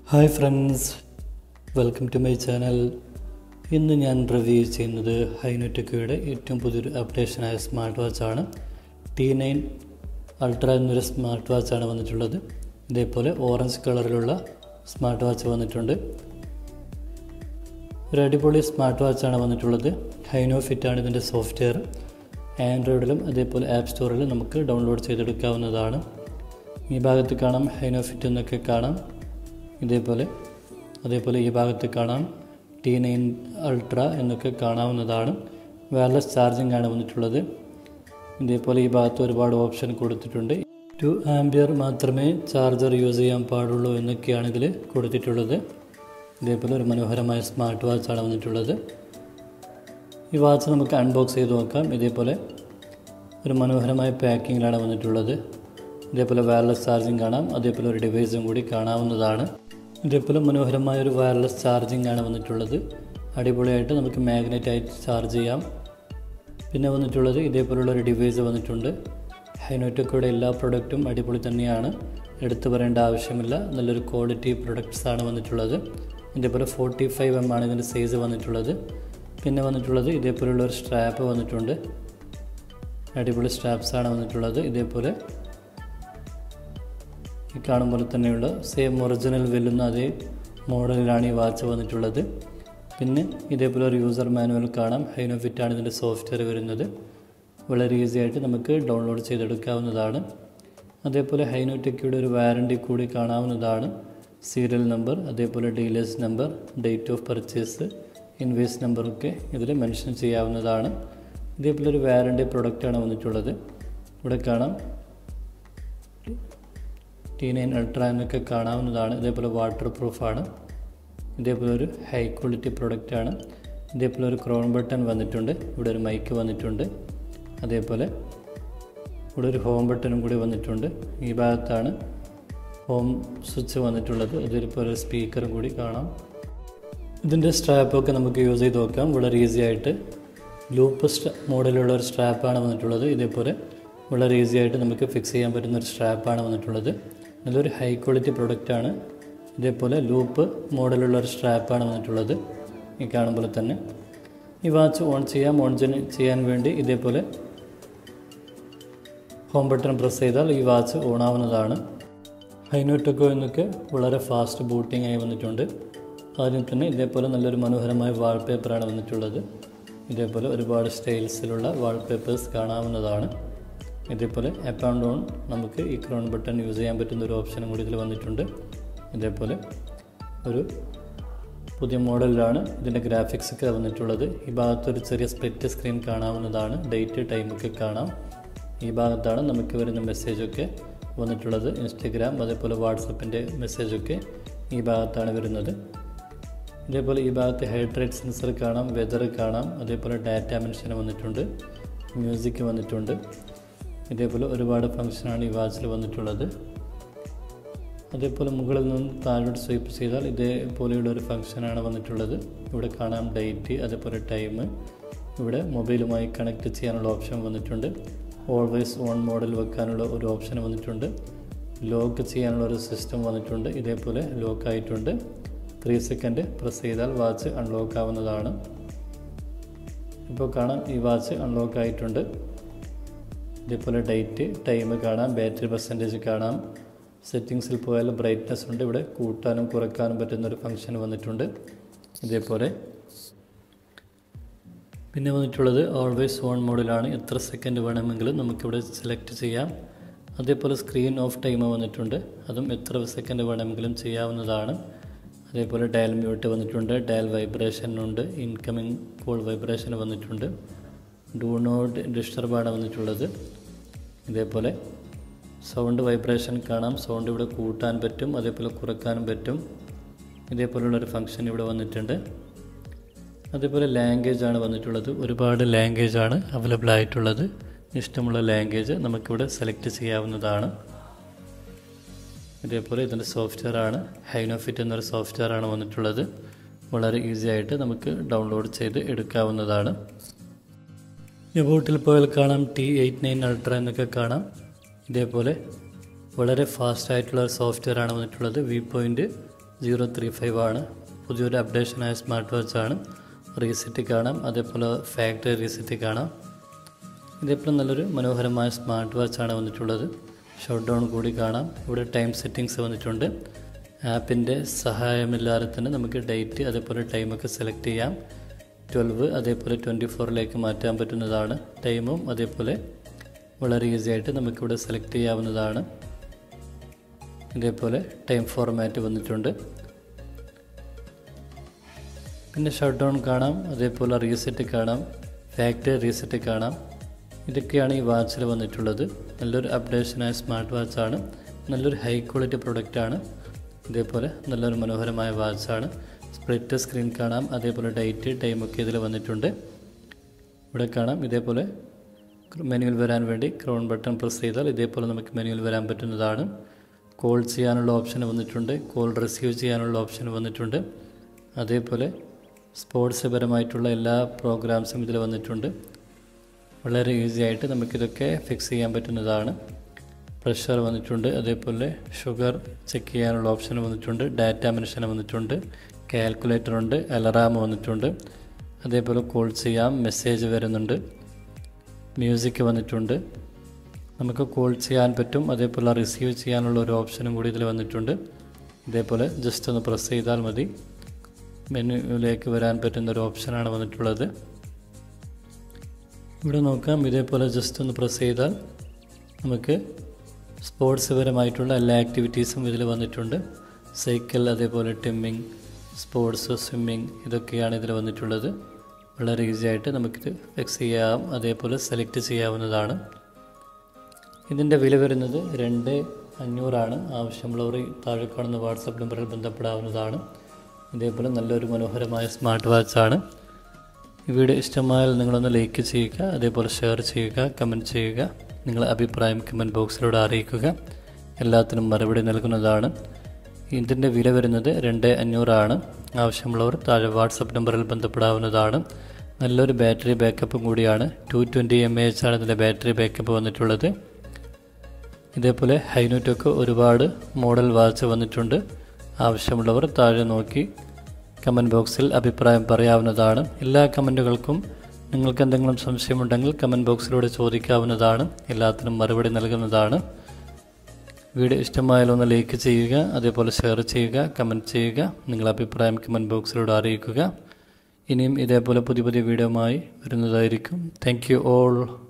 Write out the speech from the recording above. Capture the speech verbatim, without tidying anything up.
Hi friends, welcome to my channel. ഇന്ന് ഞാൻ review ചെയ്യുന്നത് ഹൈനോടെക്കോയുടെ ഏറ്റവും പുതിയൊരു അപ്ഡേഷനായ സ്മാർട്ട് വാച്ചാണ്. ടി നയൻ അൾട്ര എന്നൊരു സ്മാർട്ട് വാച്ചാണ് വന്നിട്ടുള്ളത്. ഇതേപോലെ ഓറഞ്ച് കളറിലുള്ള സ്മാർട്ട് വാച്ച് വന്നിട്ടുണ്ട്. ഒരു അടിപൊളി സ്മാർട്ട് വാച്ചാണ് വന്നിട്ടുള്ളത്. ഹൈനോ ഫിറ്റാണ് ഇതിൻ്റെ സോഫ്റ്റ്വെയർ. ആൻഡ്രോയിഡിലും അതേപോലെ ആപ്പ് സ്റ്റോറിലും നമുക്ക് ഡൗൺലോഡ് ചെയ്തെടുക്കാവുന്നതാണ്. ഈ ഭാഗത്ത് കാണാം ഹൈനോ ഫിറ്റ് എന്നൊക്കെ കാണാം. ഇതേപോലെ അതേപോലെ ഈ ഭാഗത്ത് കാണാം ടി നയൻ അൾട്ര എന്നൊക്കെ കാണാവുന്നതാണ്. വയർലെസ് ചാർജിങ് ആണ് വന്നിട്ടുള്ളത്. ഇതേപോലെ ഈ ഭാഗത്ത് ഒരുപാട് ഓപ്ഷൻ കൊടുത്തിട്ടുണ്ട്. ടു ആംപിയർ മാത്രമേ ചാർജർ യൂസ് ചെയ്യാൻ പാടുള്ളൂ എന്നൊക്കെയാണ് ഇതിൽ കൊടുത്തിട്ടുള്ളത്. ഇതേപോലെ ഒരു മനോഹരമായ സ്മാർട്ട് വാച്ചാണ് വന്നിട്ടുള്ളത്. ഈ വാച്ച് നമുക്ക് അൺബോക്സ് ചെയ്ത് നോക്കാം. ഇതേപോലെ ഒരു മനോഹരമായ പാക്കിങ്ങിലാണ് വന്നിട്ടുള്ളത്. ഇതേപോലെ വയർലെസ് ചാർജിങ് കാണാം. അതേപോലെ ഒരു ഡിവൈസും കൂടി കാണാവുന്നതാണ്. ഇതേപോലെ മനോഹരമായ ഒരു വയർലെസ് ചാർജിങ് ആണ് വന്നിട്ടുള്ളത്. അടിപൊളിയായിട്ട് നമുക്ക് മാഗ്നറ്റായിട്ട് ചാർജ് ചെയ്യാം. പിന്നെ വന്നിട്ടുള്ളത് ഇതേപോലുള്ള ഒരു ഡിവൈസ് വന്നിട്ടുണ്ട്. ഹൈനോടെക്കോയുടെ എല്ലാ പ്രൊഡക്റ്റും അടിപൊളി തന്നെയാണ്, എടുത്തു പറയേണ്ട ആവശ്യമില്ല. നല്ലൊരു ക്വാളിറ്റി പ്രൊഡക്ട്സാണ് വന്നിട്ടുള്ളത്. ഇതേപോലെ ഫോർട്ടി ഫൈവ് എം ആണ് ഇതിൻ്റെ സൈസ് വന്നിട്ടുള്ളത്. പിന്നെ വന്നിട്ടുള്ളത് ഇതേപോലുള്ള ഒരു സ്ട്രാപ്പ് വന്നിട്ടുണ്ട്. അടിപൊളി സ്ട്രാപ്സാണ് വന്നിട്ടുള്ളത്. ഇതേപോലെ ഈ കാണും പോലെ തന്നെയുള്ള സെയിം ഒറിജിനൽ വെല്ലുന്ന അതേ മോഡലിലാണ് ഈ വാച്ച് വന്നിട്ടുള്ളത്. പിന്നെ ഇതേപോലെ ഒരു യൂസർ മാനുവൽ കാണാം. ഹൈനോ ഫിറ്റാണ് ഇതിൻ്റെ സോഫ്റ്റ്വെയർ വരുന്നത്. വളരെ ഈസി ആയിട്ട് നമുക്ക് ഡൗൺലോഡ് ചെയ്തെടുക്കാവുന്നതാണ്. അതേപോലെ ഹൈനോടെക്കോയുടെ ഒരു വാറണ്ടി കൂടി കാണാവുന്നതാണ്. സീരിയൽ നമ്പർ, അതേപോലെ dealers number, date of purchase, invoice നമ്പറൊക്കെ ഇതിൽ മെൻഷൻ ചെയ്യാവുന്നതാണ്. ഇതേപോലെ ഒരു വാറണ്ടി പ്രൊഡക്റ്റാണ് വന്നിട്ടുള്ളത്. ഇവിടെ കാണാം ടി നയൻ അൾട്ര എന്നൊക്കെ കാണാവുന്നതാണ്. ഇതേപോലെ വാട്ടർ പ്രൂഫാണ്. ഇതേപോലെ ഒരു ഹൈ ക്വാളിറ്റി പ്രൊഡക്റ്റാണ്. ഇതേപോലെ ഒരു ക്രോൺ ബട്ടൺ വന്നിട്ടുണ്ട്. ഇവിടെ ഒരു മൈക്ക് വന്നിട്ടുണ്ട്. അതേപോലെ ഇവിടെ ഒരു ഹോം ബട്ടണും കൂടി വന്നിട്ടുണ്ട്. ഈ ഭാഗത്താണ് ഹോം സ്വിച്ച് വന്നിട്ടുള്ളത്. ഇതേപോലെ ഒരു സ്പീക്കറും കൂടി കാണാം. ഇതിൻ്റെ സ്ട്രാപ്പൊക്കെ നമുക്ക് യൂസ് ചെയ്ത് നോക്കാം. വളരെ ഈസി ആയിട്ട് ലൂപ്പ് മോഡലുള്ള ഒരു സ്ട്രാപ്പാണ് വന്നിട്ടുള്ളത്. ഇതേപോലെ വളരെ ഈസി ആയിട്ട് നമുക്ക് ഫിക്സ് ചെയ്യാൻ പറ്റുന്ന ഒരു സ്ട്രാപ്പാണ് വന്നിട്ടുള്ളത്. നല്ലൊരു ഹൈ ക്വാളിറ്റി പ്രൊഡക്റ്റാണ്. ഇതേപോലെ ലൂപ്പ് മോഡലുള്ള ഒരു സ്ട്രാപ്പാണ് വന്നിട്ടുള്ളത്. ഈ കാണുമ്പോൾ തന്നെ ഈ വാച്ച് ഓൺ ചെയ്യാം. ഓൺ ചെയ്യാൻ വേണ്ടി ഇതേപോലെ ഹോം ബട്ടൺ പ്രസ് ചെയ്താൽ ഈ വാച്ച് ഓൺ ആവുന്നതാണ്. ഹൈനോടെക്കോ എന്നൊക്കെ വളരെ ഫാസ്റ്റ് ബൂട്ടിംഗ് ആയി വന്നിട്ടുണ്ട്. ആദ്യം തന്നെ ഇതേപോലെ നല്ലൊരു മനോഹരമായ വാൾപേപ്പറാണ് വന്നിട്ടുള്ളത്. ഇതേപോലെ ഒരുപാട് സ്റ്റൈൽസിലുള്ള വാൾപേപ്പേഴ്സ് കാണാവുന്നതാണ്. ഇതേപോലെ അപ്പ് ആൻഡ് ഡൗൺ നമുക്ക് ഈ ക്രോൺ ബട്ടൺ യൂസ് ചെയ്യാൻ പറ്റുന്ന ഒരു ഓപ്ഷനും കൂടി ഇതിൽ വന്നിട്ടുണ്ട്. ഇതേപോലെ ഒരു പുതിയ മോഡലിലാണ് ഇതിൻ്റെ ഗ്രാഫിക്സ് ഒക്കെ വന്നിട്ടുള്ളത്. ഈ ഭാഗത്തൊരു ചെറിയ സ്പ്ലിറ്റ് സ്ക്രീൻ കാണാവുന്നതാണ്. ഡേറ്റ് ടൈമൊക്കെ കാണാം. ഈ ഭാഗത്താണ് നമുക്ക് വരുന്ന മെസ്സേജൊക്കെ വന്നിട്ടുള്ളത്. ഇൻസ്റ്റഗ്രാം അതേപോലെ വാട്സപ്പിൻ്റെ മെസ്സേജൊക്കെ ഈ ഭാഗത്താണ് വരുന്നത്. ഇതേപോലെ ഈ ഭാഗത്ത് ഹെഡ് റേറ്റ് സെൻസർ കാണാം, വെതർ കാണാം, അതേപോലെ ഡാറ്റ മെൻഷൻ വന്നിട്ടുണ്ട്, മ്യൂസിക് വന്നിട്ടുണ്ട്. ഇതേപോലെ ഒരുപാട് ഫംഗ്ഷനാണ് ഈ വാച്ചിൽ വന്നിട്ടുള്ളത്. അതേപോലെ മുകളിൽ നിന്ന് താഴോട്ട് സ്വൈപ്പ് ചെയ്താൽ ഇതേപോലെയുള്ള ഒരു ഫംഗ്ഷനാണ് വന്നിട്ടുള്ളത്. ഇവിടെ കാണാം ഡേറ്റ്, അതേപോലെ ടൈം. ഇവിടെ മൊബൈലുമായി കണക്ട് ചെയ്യാനുള്ള ഓപ്ഷൻ വന്നിട്ടുണ്ട്. ഓൾവേസ് ഓൺ മോഡൽ വെക്കാനുള്ള ഒരു ഓപ്ഷൻ വന്നിട്ടുണ്ട്. ലോക്ക് ചെയ്യാനുള്ള ഒരു സിസ്റ്റം വന്നിട്ടുണ്ട്. ഇതേപോലെ ലോക്ക് ആയിട്ടുണ്ട്. ത്രീ സെക്കൻഡ് പ്രസ് ചെയ്താൽ വാച്ച് അൺലോക്ക് ആവുന്നതാണ്. ഇപ്പോൾ കാണാം ഈ വാച്ച് അൺലോക്ക് ആയിട്ടുണ്ട്. ഇതേപോലെ ഡേറ്റ്, ടൈം കാണാം, ബാറ്ററി പെർസെൻറ്റേജ് കാണാം. സെറ്റിങ്സിൽ പോയാൽ ബ്രൈറ്റ്നസ് ഉണ്ട്. ഇവിടെ കൂട്ടാനും കുറയ്ക്കാനും പറ്റുന്നൊരു ഫംഗ്ഷൻ വന്നിട്ടുണ്ട്. ഇതേപോലെ പിന്നെ വന്നിട്ടുള്ളത് ഓൾവേസ് ഓൺ മോഡിലാണ്. എത്ര സെക്കൻഡ് വേണമെങ്കിലും നമുക്കിവിടെ സെലക്ട് ചെയ്യാം. അതേപോലെ സ്ക്രീൻ ഓഫ് ടൈം വന്നിട്ടുണ്ട്. അതും എത്ര സെക്കൻഡ് വേണമെങ്കിലും ചെയ്യാവുന്നതാണ്. അതേപോലെ ഡയൽ മ്യൂട്ട് വന്നിട്ടുണ്ട്. ഡയൽ വൈബ്രേഷൻ ഉണ്ട്. ഇൻകമിങ് കോൾ വൈബ്രേഷൻ വന്നിട്ടുണ്ട്. ഡു നോട്ട് ഡിസ്റ്റർബാണ് വന്നിട്ടുള്ളത്. ഇതേപോലെ സൗണ്ട് വൈബ്രേഷൻ കാണാം. സൗണ്ട് ഇവിടെ കൂട്ടാൻ പറ്റും, അതേപോലെ കുറയ്ക്കാനും പറ്റും. ഇതേപോലുള്ളൊരു ഫംഗ്ഷൻ ഇവിടെ വന്നിട്ടുണ്ട്. അതേപോലെ ലാംഗ്വേജ് ആണ് വന്നിട്ടുള്ളത്. ഒരുപാട് ലാംഗ്വേജ് ആണ് അവൈലബിൾ ആയിട്ടുള്ളത്. ഇഷ്ടമുള്ള ലാംഗ്വേജ് നമുക്കിവിടെ സെലക്ട് ചെയ്യാവുന്നതാണ്. ഇതേപോലെ ഇതിൻ്റെ സോഫ്റ്റ്വെയർ ആണ്. ഹൈനോ ഫിറ്റ് എന്നൊരു സോഫ്റ്റ്വെയർ ആണ് വന്നിട്ടുള്ളത്. വളരെ ഈസി ആയിട്ട് നമുക്ക് ഡൗൺലോഡ് ചെയ്ത് എടുക്കാവുന്നതാണ്. എബോട്ടിൽ പോയാൽ കാണാം ടി എയ്റ്റി നയൻ അൾട്ര എന്നൊക്കെ കാണാം. ഇതേപോലെ വളരെ ഫാസ്റ്റ് ആയിട്ടുള്ള സോഫ്റ്റ്വെയർ ആണ് വന്നിട്ടുള്ളത്. View point zero three five ആണ്. പുതിയൊരു അപ്ഡേഷനായ സ്മാർട്ട് വാച്ചാണ്. റീസെറ്റ് കാണാം, അതേപോലെ ഫാക്ടറി റീസെറ്റ് കാണാം. ഇതേപോലെ നല്ലൊരു മനോഹരമായ സ്മാർട്ട് വാച്ചാണ് വന്നിട്ടുള്ളത്. ഷട്ട് ഡൗൺ കൂടി കാണാം. ഇവിടെ ടൈം സെറ്റിങ്സ് വന്നിട്ടുണ്ട്. ആപ്പിൻ്റെ സഹായമില്ലാതെ തന്നെ നമുക്ക് ഡേറ്റ് അതേപോലെ ടൈമൊക്കെ സെലക്ട് ചെയ്യാം. ട്വൽവ് അതേപോലെ ട്വൻറ്റി ഫോറിലേക്ക് മാറ്റാൻ പറ്റുന്നതാണ്. ടൈമും അതേപോലെ വളരെ ഈസി ആയിട്ട് നമുക്കിവിടെ സെലക്ട് ചെയ്യാവുന്നതാണ്. ഇതേപോലെ ടൈം ഫോർമാറ്റ് വന്നിട്ടുണ്ട്. പിന്നെ ഷട്ട് ഡൗൺ കാണാം, അതേപോലെ റീസെറ്റ് കാണാം, ഫാക്ടറി റീസെറ്റ് കാണാം. ഇതൊക്കെയാണ് ഈ വാച്ചിൽ വന്നിട്ടുള്ളത്. നല്ലൊരു അപ്ഡേഷനായ സ്മാർട്ട് വാച്ചാണ്. നല്ലൊരു ഹൈ ക്വാളിറ്റി പ്രൊഡക്റ്റാണ്. ഇതേപോലെ നല്ലൊരു മനോഹരമായ വാച്ചാണ്. സ്പ്ലിറ്റ് സ്ക്രീൻ കാണാം, അതേപോലെ ഡേറ്റ് ടൈമൊക്കെ ഇതിൽ വന്നിട്ടുണ്ട്. ഇവിടെ കാണാം. ഇതേപോലെ മെനുവിൽ വരാൻ വേണ്ടി ക്രൗൺ ബട്ടൺ പ്രസ് ചെയ്താൽ ഇതേപോലെ നമുക്ക് മെനുവിൽ വരാൻ പറ്റുന്നതാണ്. കോൾ ചെയ്യാനുള്ള ഓപ്ഷൻ വന്നിട്ടുണ്ട്. കോൾ റിസീവ് ചെയ്യാനുള്ള ഓപ്ഷൻ വന്നിട്ടുണ്ട്. അതേപോലെ സ്പോർട്സ് പരമായിട്ടുള്ള എല്ലാ പ്രോഗ്രാംസും ഇതിൽ വന്നിട്ടുണ്ട്. വളരെ ഈസി ആയിട്ട് നമുക്കിതൊക്കെ ഫിക്സ് ചെയ്യാൻ പറ്റുന്നതാണ്. പ്രഷർ വന്നിട്ടുണ്ട്, അതേപോലെ ഷുഗർ ചെക്ക് ചെയ്യാനുള്ള ഓപ്ഷൻ വന്നിട്ടുണ്ട്. ഡാറ്റ മെൻഷൻ വന്നിട്ടുണ്ട്. കാൽക്കുലേറ്റർ ഉണ്ട്, അലറാം വന്നിട്ടുണ്ട്. അതേപോലെ കോൾ ചെയ്യാം, മെസ്സേജ് വരുന്നുണ്ട്, മ്യൂസിക് വന്നിട്ടുണ്ട്. നമുക്ക് കോൾ ചെയ്യാൻ പറ്റും, അതേപോലെ റിസീവ് ചെയ്യാനുള്ള ഒരു ഓപ്ഷനും കൂടി ഇതിൽ വന്നിട്ടുണ്ട്. ഇതേപോലെ ജസ്റ്റ് ഒന്ന് പ്രസ് ചെയ്താൽ മതി മെനുവിലേക്ക് വരാൻ പറ്റുന്ന ഒരു ഓപ്ഷനാണ് വന്നിട്ടുള്ളത്. ഇവിടെ നോക്കാം. ഇതേപോലെ ജസ്റ്റ് ഒന്ന് പ്രസ് ചെയ്താൽ നമുക്ക് സ്പോർട്സ് പരമായിട്ടുള്ള എല്ലാ ആക്ടിവിറ്റീസും ഇതിൽ വന്നിട്ടുണ്ട്. സൈക്കിൾ, അതേപോലെ ടിമ്മിങ്, സ്പോർട്സ്, സ്വിമ്മിങ് ഇതൊക്കെയാണ് ഇതിൽ വന്നിട്ടുള്ളത്. വളരെ ഈസി ആയിട്ട് നമുക്കിത് ഫിക്സ് ചെയ്യാം, അതേപോലെ സെലക്ട് ചെയ്യാവുന്നതാണ്. ഇതിൻ്റെ വില വരുന്നത് രണ്ട് അഞ്ഞൂറാണ്. ആവശ്യമുള്ളവർ താഴെ കാണുന്ന വാട്സപ്പ് നമ്പറിൽ ബന്ധപ്പെടാവുന്നതാണ്. ഇതേപോലെ നല്ലൊരു മനോഹരമായ സ്മാർട്ട് വാച്ചാണ്. ഈ വീഡിയോ ഇഷ്ടമായാൽ നിങ്ങളൊന്ന് ലൈക്ക് ചെയ്യുക, അതേപോലെ ഷെയർ ചെയ്യുക, കമൻറ്റ് ചെയ്യുക. നിങ്ങളുടെ അഭിപ്രായം കമൻറ്റ് ബോക്സിലൂടെ അറിയിക്കുക. എല്ലാത്തിനും മറുപടി നൽകുന്നതാണ്. ഇതിൻ്റെ വില വരുന്നത് രണ്ട് അഞ്ഞൂറാണ്. ആവശ്യമുള്ളവർ താഴെ വാട്സപ്പ് നമ്പറിൽ ബന്ധപ്പെടാവുന്നതാണ്. നല്ലൊരു ബാറ്ററി ബാക്കപ്പും കൂടിയാണ്. Two twenty M A H ആണ് ഇതിൻ്റെ ബാറ്ററി ബാക്കപ്പ് വന്നിട്ടുള്ളത്. ഇതേപോലെ ഹൈനോടെക്കോ ഒരുപാട് മോഡൽ വാച്ച് വന്നിട്ടുണ്ട്. ആവശ്യമുള്ളവർ താഴെ നോക്കി കമൻറ്റ് ബോക്സിൽ അഭിപ്രായം പറയാവുന്നതാണ്. എല്ലാ കമൻറ്റുകൾക്കും നിങ്ങൾക്ക് എന്തെങ്കിലും സംശയമുണ്ടെങ്കിൽ കമൻറ്റ് ബോക്സിലൂടെ ചോദിക്കാവുന്നതാണ്. എല്ലാത്തിനും മറുപടി നൽകുന്നതാണ്. വീഡിയോ ഇഷ്ടമായാലും ഒന്ന് ലൈക്ക് ചെയ്യുക, അതേപോലെ ഷെയർ ചെയ്യുക, കമൻറ്റ് ചെയ്യുക. നിങ്ങളുടെ അഭിപ്രായം കമൻറ്റ് ബോക്സിലൂടെ അറിയിക്കുക. ഇനിയും ഇതേപോലെ പുതിയ പുതിയ വീഡിയോയുമായി വരുന്നതായിരിക്കും. Thank you all.